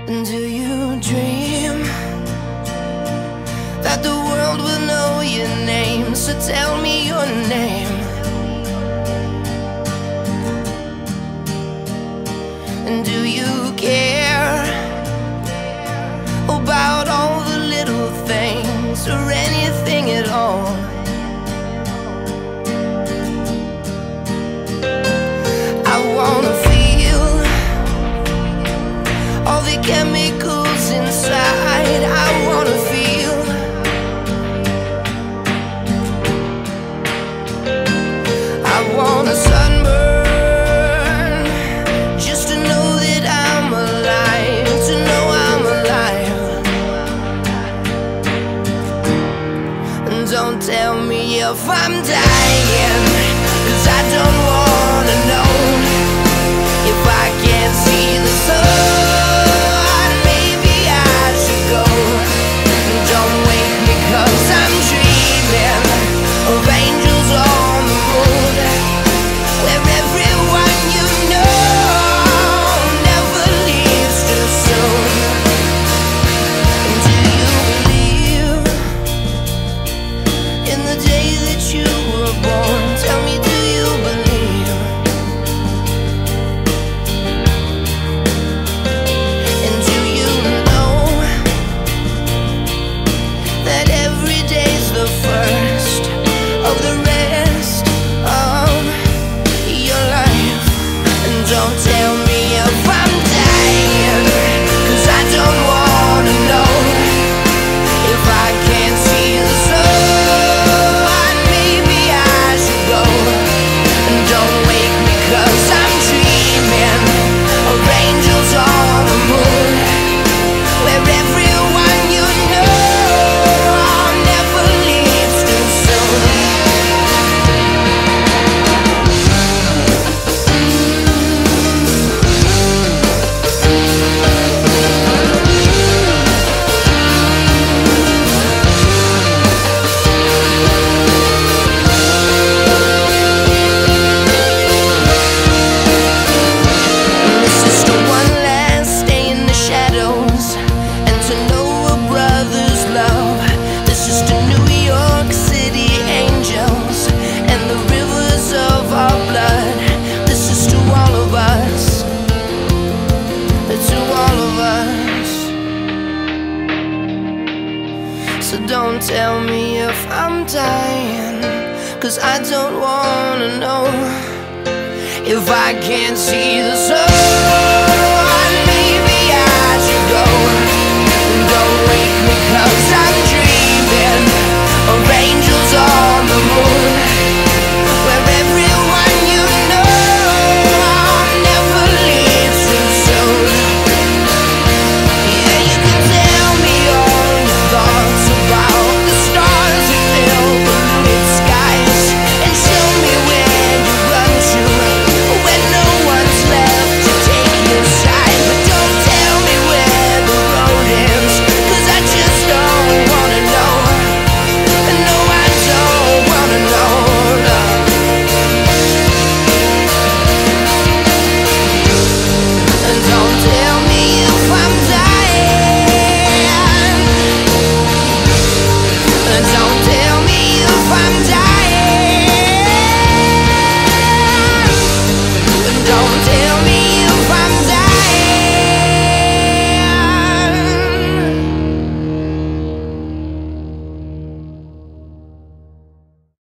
Do you dream that the world will know your name? So tell me your name. And do you care about all the little things or anything at all? I wanna feel all the chemicals inside. I wanna feel I wanna sunburn just to know that I'm alive, to know I'm alive. And don't tell me if I'm dying, 'cause I don't wanna know if I can't see the sun. Maybe I should go. Don't wake me 'cause I'm dreaming of angels on the moon, where everyone you know never leaves too soon. Do you believe in the day that you were born? Tell me, do you believe? And do you know that every day's the first of the rest of your life? And don't tell me if I'm dying, 'cause I don't wanna know if I can't see the sun. Maybe I should go. And don't wake me 'cause I'm dreaming of angels on the moon, where everyone you know never leaves too soon. This is the one last day in the shadows, and to know a brother's love. This is to New York City angels and the rivers of our blood. This is to all of us, to all of us. So don't tell me if I'm dying, 'cause I don't wanna know if I can't see the sun. Maybe I should go. Don't wake me 'cause I